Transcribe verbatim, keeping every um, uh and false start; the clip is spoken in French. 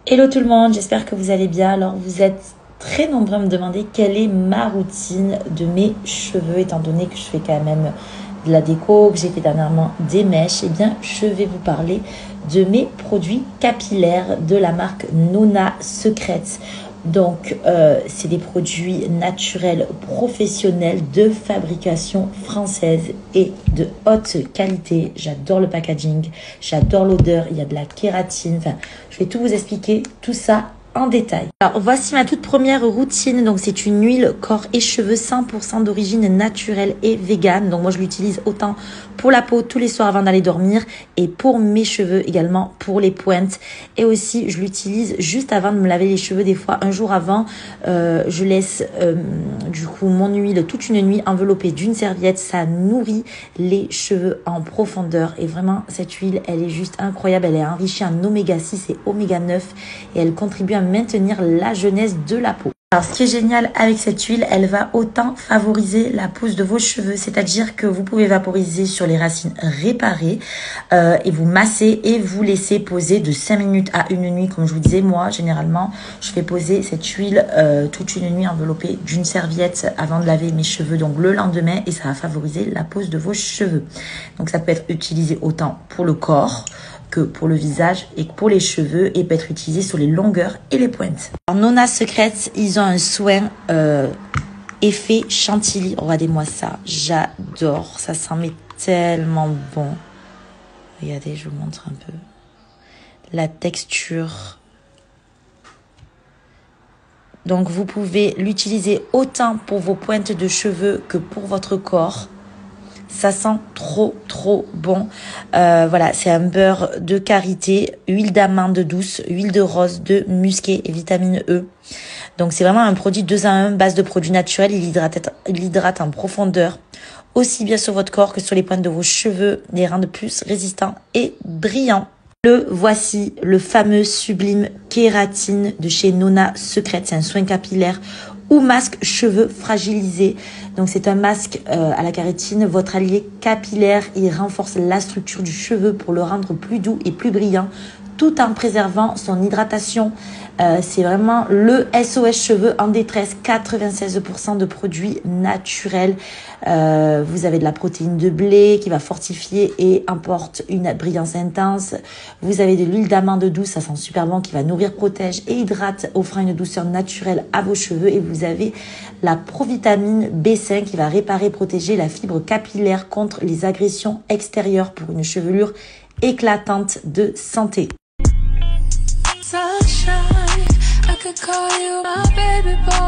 Hello tout le monde, j'espère que vous allez bien. Alors vous êtes très nombreux à me demander quelle est ma routine de mes cheveux, étant donné que je fais quand même de la déco, que j'ai fait dernièrement des mèches. Eh bien, je vais vous parler de mes produits capillaires de la marque Nona Secrets. Donc, euh, c'est des produits naturels professionnels de fabrication française et de haute qualité. J'adore le packaging, j'adore l'odeur, il y a de la kératine. Enfin, je vais tout vous expliquer, tout ça en détail. Alors, voici ma toute première routine. Donc, c'est une huile corps et cheveux cent pour cent d'origine naturelle et végane. Donc, moi, je l'utilise autant pour la peau tous les soirs avant d'aller dormir et pour mes cheveux également pour les pointes. Et aussi, je l'utilise juste avant de me laver les cheveux. Des fois, un jour avant, euh, je laisse euh, du coup mon huile toute une nuit enveloppée d'une serviette. Ça nourrit les cheveux en profondeur. Et vraiment, cette huile, elle est juste incroyable. Elle est enrichie en oméga six et oméga neuf et elle contribue à maintenir la jeunesse de la peau. Alors, ce qui est génial avec cette huile, elle va autant favoriser la pousse de vos cheveux, c'est-à-dire que vous pouvez vaporiser sur les racines réparées euh, et vous masser et vous laisser poser de cinq minutes à une nuit. Comme je vous disais, moi, généralement, je fais poser cette huile euh, toute une nuit enveloppée d'une serviette avant de laver mes cheveux, donc le lendemain, et ça va favoriser la pousse de vos cheveux. Donc, ça peut être utilisé autant pour le corps que pour le visage et pour les cheveux et peut être utilisé sur les longueurs et les pointes. Alors, Nona Secrets, ils ont un soin euh, effet chantilly. Regardez-moi ça, j'adore, ça sent mais tellement bon. Regardez, je vous montre un peu la texture. Donc vous pouvez l'utiliser autant pour vos pointes de cheveux que pour votre corps. Ça sent trop, trop bon. Euh, voilà, c'est un beurre de karité, huile d'amande douce, huile de rose, de musqué et vitamine E. Donc, c'est vraiment un produit deux à un, base de produits naturels. Il hydrate, il hydrate en profondeur, aussi bien sur votre corps que sur les pointes de vos cheveux, les rendent plus résistants et brillants. Le voici, le fameux sublime kératine de chez Nona Secrets. C'est un soin capillaire ou masque cheveux fragilisés. Donc c'est un masque euh, à la kératine, votre allié capillaire. Il renforce la structure du cheveu pour le rendre plus doux et plus brillant, tout en préservant son hydratation. Euh, c'est vraiment le S O S cheveux en détresse. quatre-vingt-seize pour cent de produits naturels. Euh, vous avez de la protéine de blé qui va fortifier et apporte une brillance intense. Vous avez de l'huile d'amande douce, ça sent super bon, qui va nourrir, protège et hydrate, offrant une douceur naturelle à vos cheveux. Et vous avez la provitamine B cinq qui va réparer, protéger la fibre capillaire contre les agressions extérieures pour une chevelure éclatante de santé. Sunshine, I could call you